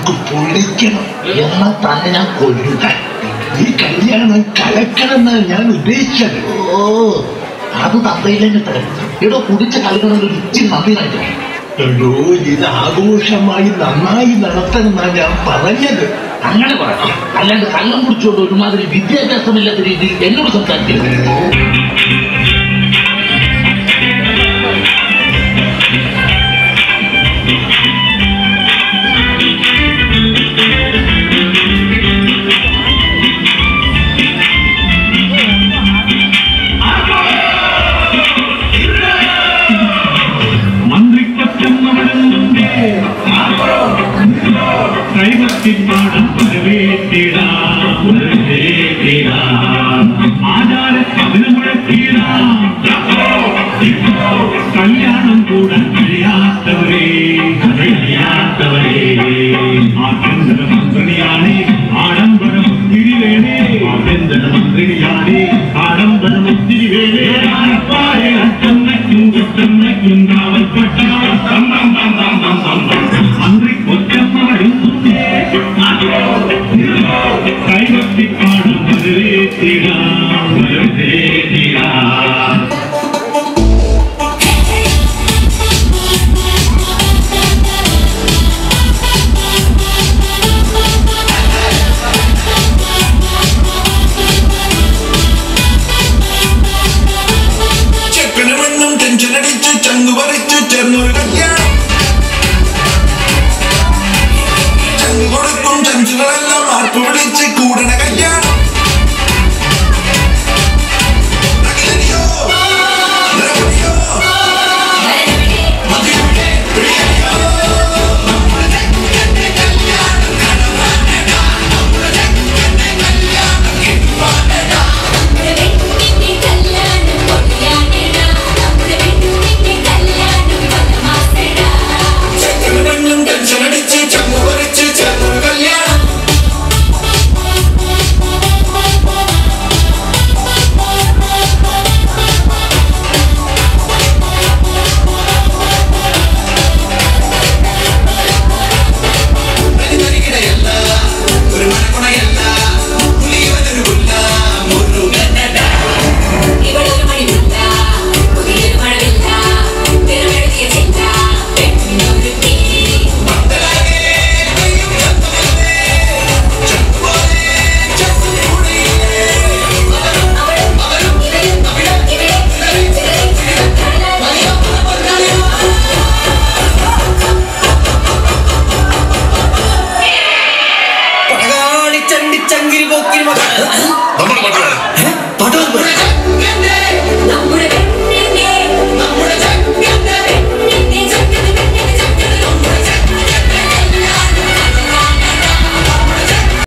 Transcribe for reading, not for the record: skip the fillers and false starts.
നമുക്ക് പൊളിക്കണം. എന്നാൽ തന്നെ ഞാൻ കൊല്ലുക. ഈ കല്യാണം കലക്കണമെന്നാണ് ഞാൻ ഉദ്ദേശിച്ചത്. ഓ, അത് തന്തയിലേക്ക് തരും. ഇവിടെ കുടിച്ച കളിക്കണമെങ്കിൽ ഇച്ചിരി നന്ദി കാണിക്കണം. എടോ, ഇത് ആഘോഷമായി നന്നായി നടത്തണമെന്നാണ് ഞാൻ പറഞ്ഞത്. അങ്ങനെ പറയണം. അല്ലാണ്ട് കള്ളം കുടിച്ചുകൊണ്ട് ഒരുമാതിരി വിദ്യാഭ്യാസമില്ലാത്ത രീതിയിൽ എന്നോട് സംസാരിക്കരുത്. കല്യാണം കൂടാൻ കഴിയാത്തവരെ ആഭ്യന്തര മന്ത്രിയാണ് ആഡംബരമൊത്തിരി വേണേ. ആഭ്യന്തര മന്ത്രിയാണ് ആഡംബരമൊത്തിരി വേണേ. അച്ചമ്മയ്ക്കും കാവൽപ്പെട്ട മന്ത്രി കൊച്ചമ്മ വരുന്നുണ്ടേ. കൈവത്തിക്കാടും വരവേറ്റിടാം വരവേറ്റിടാം. ചെക്കനുമെന്നും ടെൻഷനടിച്ചു ചങ്ങു പറിച്ചു ചേർന്നൊരു കല്യാണം. ചങ്ങു കൊടുക്കും ചഞ്ചുകളെല്ലാം ആർപ്പ് വിളിച്ച് കൂടണ കല്യാണം.